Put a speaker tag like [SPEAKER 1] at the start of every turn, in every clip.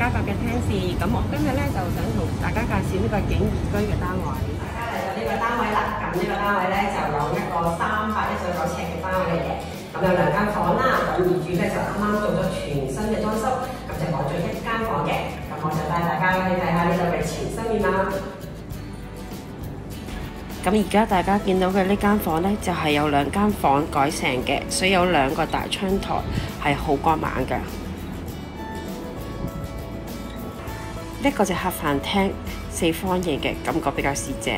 [SPEAKER 1] 家閣嘅廳士，咁我今日咧就想同大家介紹呢個景怡居嘅單位。大家嚟到呢個單位啦，咁呢個單位咧就有一個319尺嘅單位嚟嘅，咁有2間房啦，咁業主咧就啱啱做咗全新嘅裝修，咁就改咗1間房嘅，咁我就帶大家去睇下呢度嘅全新面貌。咁而家大家見到嘅呢間房呢，就係有2間房改成嘅，所以有2個大窗台，係好光猛㗎。呢個就客飯廳，4方形嘅，感覺比較市正。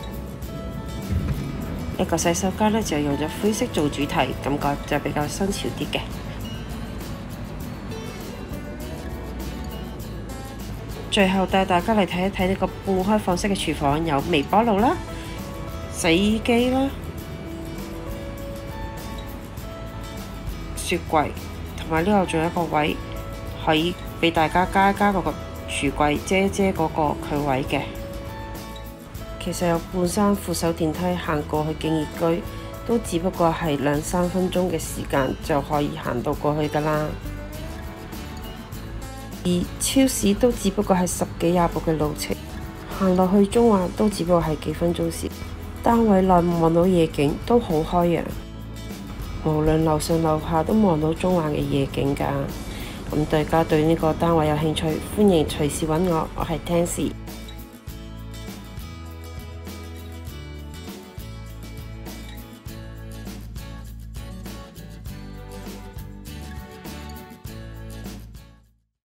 [SPEAKER 1] 一個洗手間呢，就用咗灰色做主題，感覺就比較新潮啲嘅。最後帶大家嚟睇一睇呢個半開放式嘅廚房，有微波爐啦、洗衣機啦、雪櫃，同埋呢度仲有一個位可以俾大家加嗰個櫥櫃遮嗰個佢位嘅。其實有半山扶手電梯行過去景怡居，都只不過係2-3分鐘嘅時間就可以行到過去㗎啦。而超市都只不過係10幾20步嘅路程，行落去中環都只不過係幾分鐘時。單位內望到夜景都好開揚，無論樓上樓下都望到中環嘅夜景㗎。咁大家對呢個單位有興趣，歡迎隨時揾我，我係 Tansy。